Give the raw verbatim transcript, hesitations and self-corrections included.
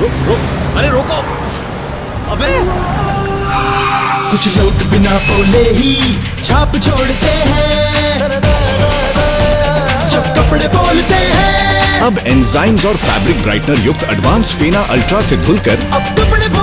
रुक रुक, अरे रोको। अबे कुछ लोग बिना बोले ही छाप छोड़ते हैं जब कपड़े बोलते हैं। अब एंजाइम्स और फैब्रिक ब्राइटनर युक्त एडवांस फेना अल्ट्रा से धुलकर अब कपड़े